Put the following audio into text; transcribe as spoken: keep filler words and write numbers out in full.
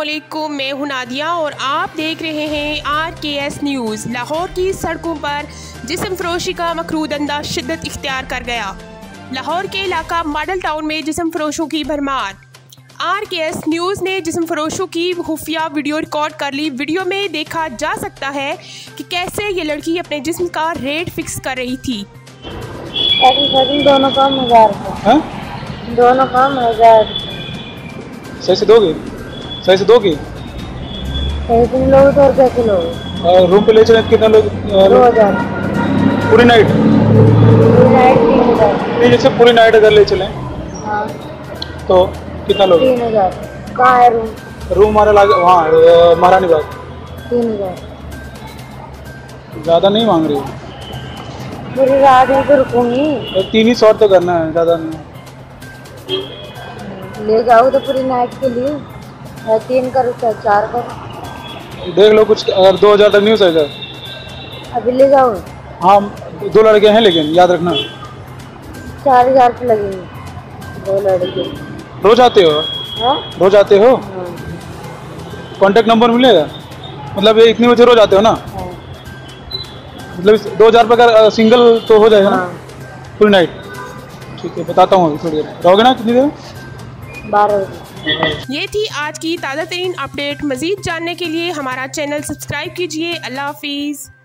अस्सलामुअलैकुम, मैं हूं नादिया और आप देख रहे हैं आर के एस न्यूज़। लाहौर की सड़कों पर जिस्म फरोशी का मकरूद अंदाज शिद्दत इख्तियार कर गया। लाहौर के इलाका मॉडल टाउन में जिस्म फरोशों की भरमार। आर के एस न्यूज़ ने जिस्म फरोशों की खुफिया वीडियो रिकॉर्ड कर ली। वीडियो में देखा जा सकता है कि कैसे ये लड़की अपने जिस्म का रेट फिक्स कर रही थी। दोनों काम हजार हाँ? दोनों काम हजार सही से दोगे? सही से दोगे? सही से लोग तो और कैसे लोग? और रूम पे ले चले कितना लोग? दो हजार पूरी नाइट? पूरी नाइट तीन हजार नहीं, जैसे पूरी नाइट अगर ले चलें हाँ तो कितना लोग? तीन हजार कहाँ है रूम? रूम हमारा लागे वहाँ है, महारानी बाग। तीन हजार ज़्यादा नहीं मांग रही? पूरी रात में तो रुकूंगी। तो तीन ही शॉट तो करना है, ज़्यादा नहीं। ले जाओ तो पूरी नाइट के लिए या तीन करो चाहे चार करो, देख लो कुछ, अगर दो हज़ार तक नहीं हो सकेगा। अभी ले जाओ। हाँ, दो लड़के हैं लेकिन याद रखना। चार हजार पे लगेंगे दो लड़के। रोज आते हो? हाँ रोज आते हो? हाँ कांटेक्ट नंबर मिलेगा? मतलब ये इतनी बजे रोज आते हो ना? हाँ मतलब दो हज़ार रुपये का सिंगल तो हो जाएगा ना? हाँ पूरी नाइट? ठीक है, बताता हूँ अभी थोड़ी देर। रहोगे ना कितनी देर? बारह बजे। ये थी आज की ताज़ा तरीन अपडेट। मज़ीद जानने के लिए हमारा चैनल सब्सक्राइब कीजिए। अल्लाह हाफिज़।